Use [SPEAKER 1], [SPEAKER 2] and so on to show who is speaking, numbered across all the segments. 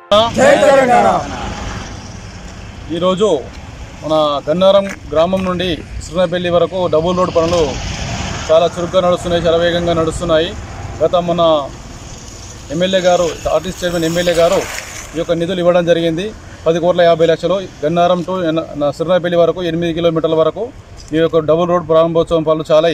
[SPEAKER 1] ఈరోజు మన గన్నారం గ్రామం నుండి శ్రీనపల్లి వరకు డబుల్ రోడ్ పనులు చాలా చురుగ్గా నడుస్తున్నాయి, చాలా వేగంగా నడుస్తున్నాయి. గత మన ఎమ్మెల్యే గారు, ఆర్టీసీ చైర్మన్ ఎమ్మెల్యే గారు ఈ యొక్క నిధులు ఇవ్వడం జరిగింది. 10,50,00,000 గన్నారం టు శ్రీనపల్లి వరకు 8 కిలోమీటర్ల వరకు ఈ యొక్క డబుల్ రోడ్ ప్రారంభోత్సవం పనులు చాలా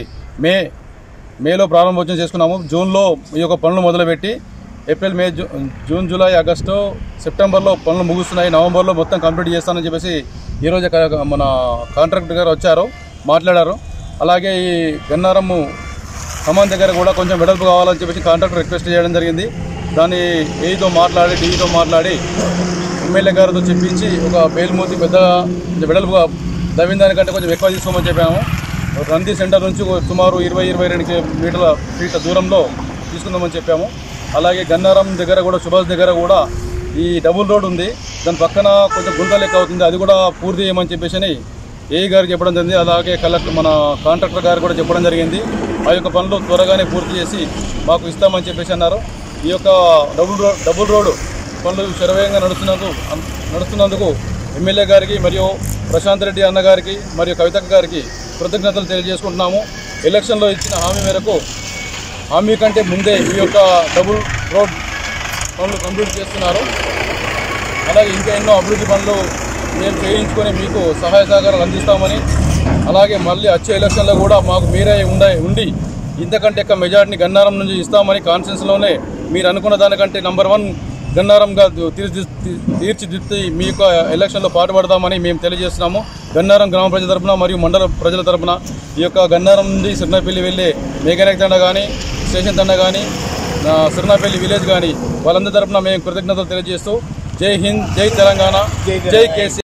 [SPEAKER 1] మేలో ప్రారంభోత్సవం చేసుకున్నాము. జూన్లో ఈ యొక్క పనులు మొదలుపెట్టి April, May, June, July, August, సెప్టెంబర్లో పనులు ముగుస్తున్నాయి. నవంబర్లో మొత్తం కంప్లీట్ చేస్తానని చెప్పేసి ఈరోజు మన కాంట్రాక్టర్ గారు వచ్చారు, మాట్లాడారు. అలాగే ఈ గన్నారము ఖమ్మం దగ్గర కూడా కొంచెం వెడల్పు కావాలని చెప్పేసి కాంట్రాక్టర్ రిక్వెస్ట్ చేయడం జరిగింది. దాన్ని ఏఈతో మాట్లాడి, డీఈతో మాట్లాడి ఎమ్మెల్యే గారితో చెప్పించి ఒక బేల్మూతి పెద్దగా వెడల్పుగా దవ్విన దానికంటే కొంచెం ఎక్కువ తీసుకోమని చెప్పాము. నంది సెంటర్ నుంచి సుమారు 20-22 ఫీట్ల దూరంలో తీసుకుందామని చెప్పాము. అలాగే గన్నారం దగ్గర కూడా, సుభాష్ దగ్గర కూడా ఈ డబుల్ రోడ్ ఉంది, దాని పక్కన కొంచెం గుంత లెక్క అవుతుంది, అది కూడా పూర్తి చేయమని చెప్పేసి ఏఈ గారు చెప్పడం జరిగింది. అలాగే మన కాంట్రాక్టర్ గారు కూడా చెప్పడం జరిగింది. ఆ యొక్క పనులు త్వరగానే పూర్తి చేసి మాకు ఇస్తామని చెప్పేసి అన్నారు. ఈ యొక్క డబుల్ రోడ్ పనులు శరవేగంగా నడుస్తున్నందుకు ఎమ్మెల్యే గారికి మరియు ప్రశాంత్ రెడ్డి అన్న గారికి మరియు కవితక్క గారికి కృతజ్ఞతలు తెలియజేసుకుంటున్నాము. ఎలక్షన్లో ఇచ్చిన హామీ మేరకు, హామీ కంటే ముందే ఈ యొక్క డబుల్ రోడ్ పనులు కంప్లీట్ చేస్తున్నారు. అలాగే ఇంకా ఎన్నో అభివృద్ధి పనులు మేము చేయించుకొని మీకు సహాయ సహకారాలు అందిస్తామని, అలాగే మళ్ళీ వచ్చే ఎలక్షన్లో కూడా మాకు మీరే ఉండి ఇంతకంటే ఎక్కువ మెజార్టీని గన్నారం నుంచి ఇస్తామని కాన్ఫరెన్స్లోనే మీరు అనుకున్న దానికంటే నంబర్ 1 గన్నారంగా తీర్చిదిద్ది మీ యొక్క ఎలక్షన్లో పాటుపడతామని మేము తెలియజేస్తున్నాము. గన్నారం గ్రామ ప్రజల తరపున మరియు మండల ప్రజల తరపున ఈ యొక్క గన్నారం నుండి శ్రీనపల్లి వెళ్ళే మెకానిక్ తండ కానీ, స్టేషన్ తండ కానీ, శ్రీనపల్లి విలేజ్ కానీ వాళ్ళందరి తరపున మేము కృతజ్ఞతలు తెలియజేస్తూ జై హింద్, జై తెలంగాణ, జై కేసీఆర్.